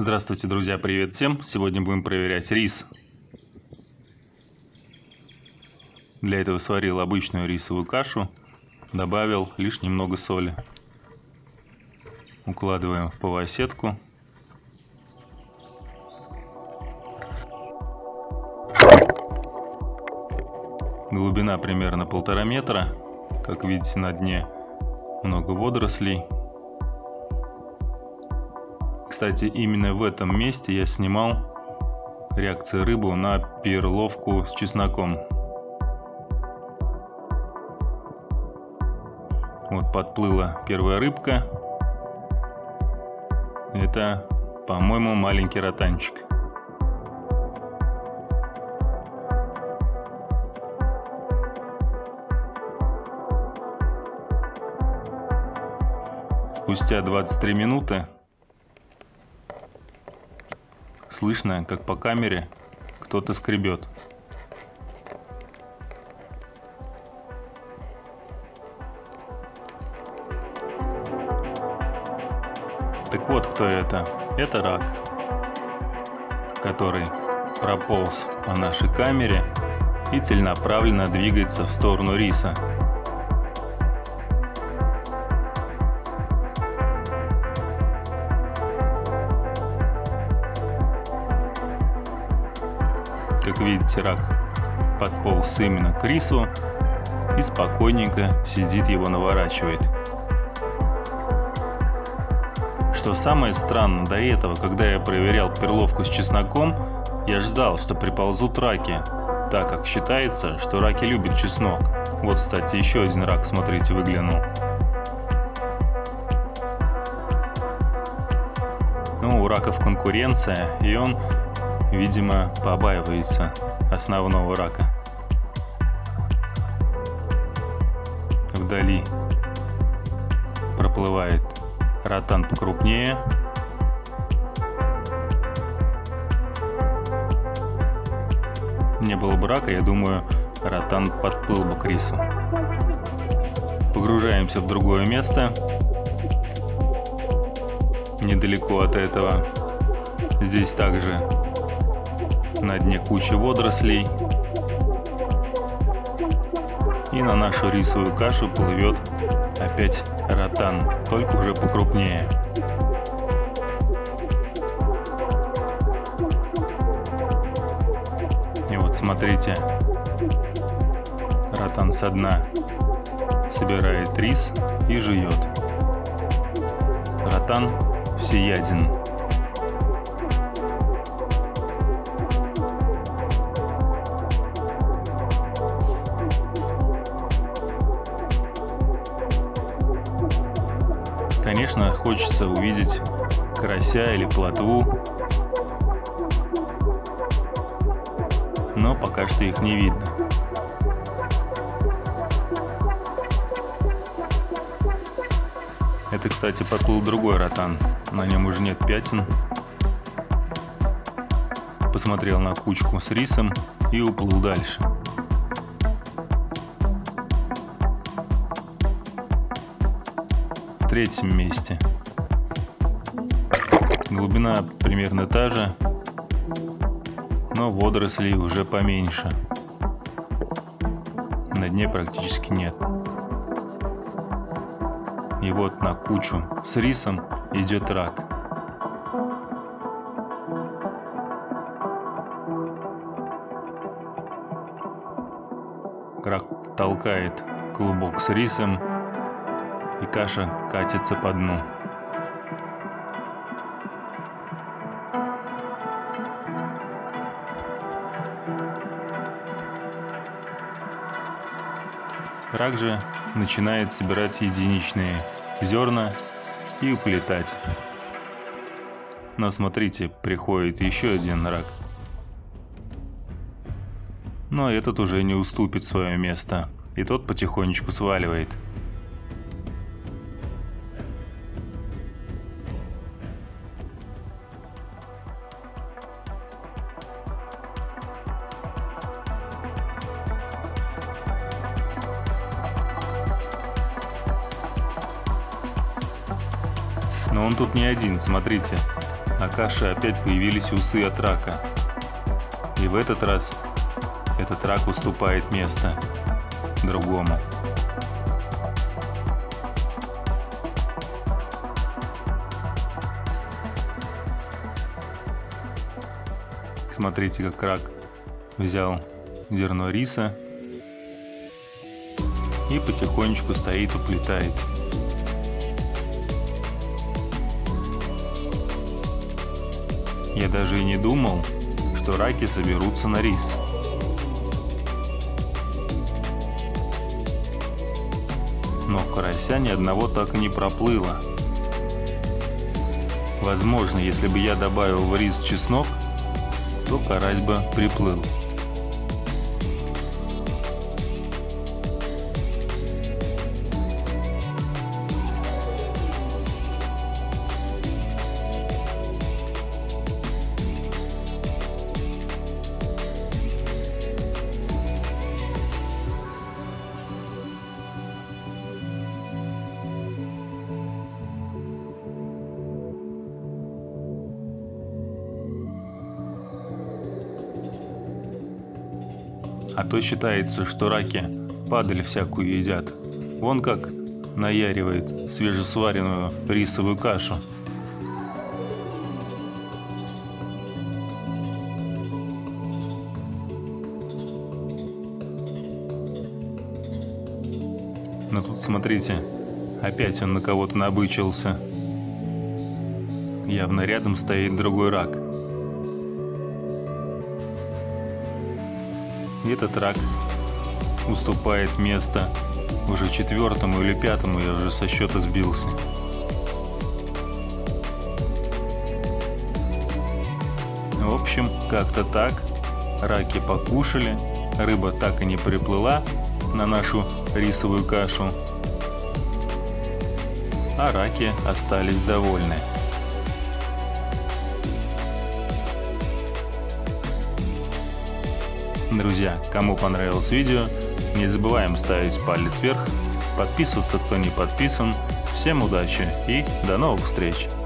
Здравствуйте, друзья, привет всем! Сегодня будем проверять рис. Для этого сварил обычную рисовую кашу, добавил лишь немного соли. Укладываем в ПВА-сетку. Глубина примерно 1,5 метра. Как видите, на дне много водорослей. Кстати, именно в этом месте я снимал реакцию рыбы на перловку с чесноком. Вот подплыла первая рыбка. Это, по-моему, маленький ротанчик. Спустя 23 минуты слышно, как по камере кто-то скребет. Так вот, кто это? Это рак, который прополз по нашей камере и целенаправленно двигается в сторону риса. Как видите, рак подполз именно к рису и спокойненько сидит, его наворачивает. Что самое странное, до этого, когда я проверял перловку с чесноком, я ждал, что приползут раки, так как считается, что раки любят чеснок. Вот, кстати, еще один рак, смотрите, выглянул. Ну, у раков конкуренция, и он, видимо, побаивается основного рака. Вдали проплывает ротан покрупнее. Не было бы рака, я думаю, ротан подплыл бы к рису. Погружаемся в другое место, недалеко от этого. Здесь также на дне куча водорослей. И на нашу рисовую кашу плывет опять ротан, только уже покрупнее. И вот смотрите, ротан со дна собирает рис и жует. Ротан всеяден. Конечно, хочется увидеть карася или плотву, но пока что их не видно. Это, кстати, подплыл другой ротан, на нем уже нет пятен. Посмотрел на кучку с рисом и уплыл дальше. В третьем месте глубина примерно та же, но водорослей уже поменьше. На дне практически нет. И вот на кучу с рисом идет рак. Рак толкает клубок с рисом, и каша катится по дну. Рак же начинает собирать единичные зерна и уплетать. Но смотрите, приходит еще один рак. Но этот уже не уступит свое место, и тот потихонечку сваливает. Но он тут не один, смотрите. на каше опять появились усы от рака. И в этот раз этот рак уступает место другому. Смотрите, как рак взял зерно риса и потихонечку стоит, уплетает. Я даже и не думал, что раки соберутся на рис. Но карася ни одного так и не проплыло. Возможно, если бы я добавил в рис чеснок, то карась бы приплыл. А то считается, что раки падаль всякую едят. Вон как наяривает свежесваренную рисовую кашу. Но тут, смотрите, опять он на кого-то набычился. Явно рядом стоит другой рак. Этот рак уступает место уже 4-му или 5-му, я уже со счета сбился. В общем, как-то так. Раки покушали, рыба так и не приплыла на нашу рисовую кашу, а раки остались довольны. Друзья, кому понравилось видео, не забываем ставить палец вверх, подписываться, кто не подписан. Всем удачи и до новых встреч!